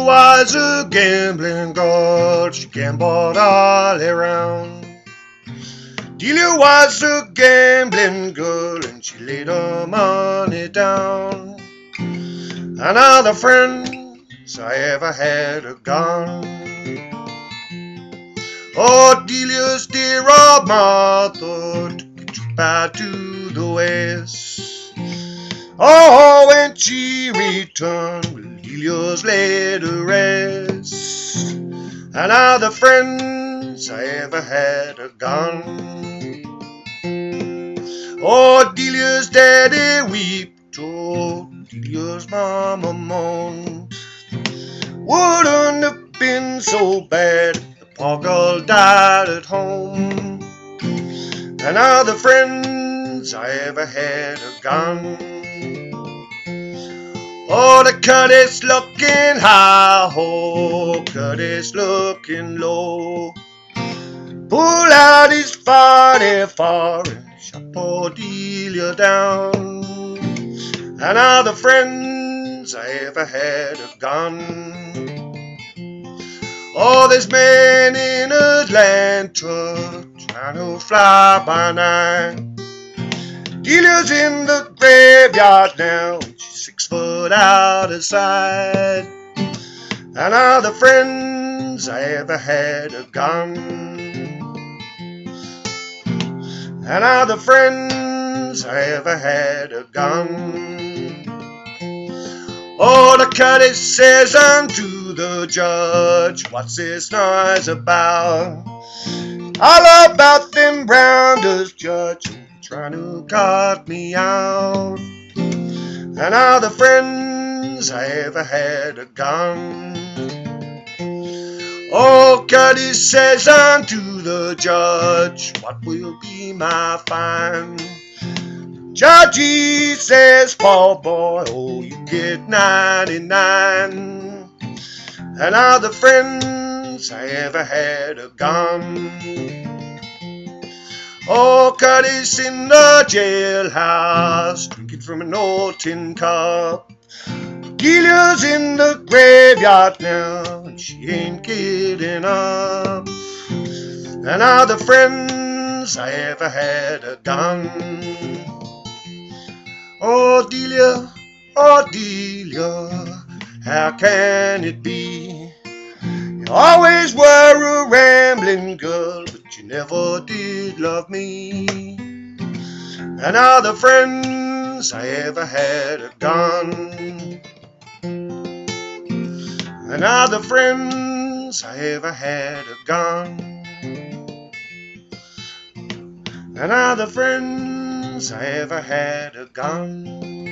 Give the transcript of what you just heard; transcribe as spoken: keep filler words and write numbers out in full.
was a gambling girl, she gambled all around. Delia was a gambling girl and she laid her money down. And all the friends I ever had are gone. Oh, Delia's dear old mother took a trip out to the west. Oh, when she returned, well, Delia's laid to rest. And all the friends I ever had are gone. Oh, Delia's daddy wept, oh, Delia's mama moaned. Wouldn't have been so bad if the poor girl died at home. And all the friends I ever had are gone. Oh, the Curtis looking high, oh, Curtis looking low. Pull out his forty-four and shot poor Delia down. And all the friends I ever had are gone. Oh, there's men in Atlanta trying to fly by night. Delia's in the graveyard now, she's six foot out of sight. And all the friends I ever had are gone. And all the friends I ever had are gone. Oh, the Curtis says unto the judge, what's this noise about? All about them rounders, judge, trying to cut me out. And all the friends I ever had are gone. Oh, Curtis says unto the judge, what will be my fine? Judge, he says, poor boy, oh, you get ninety-nine. And all the friends I ever had are gone. Oh, Curtis in the jailhouse, drinking from an old tin cup. Delia's in the graveyard now, and she ain't getting up. And all the friends I ever had are gone. Oh, Delia, oh, Delia, how can it be? You always were a rambling girl, but you never did love me. And all the friends I ever had are gone. And all the friends I ever had are gone. And all the friends I ever had are gone.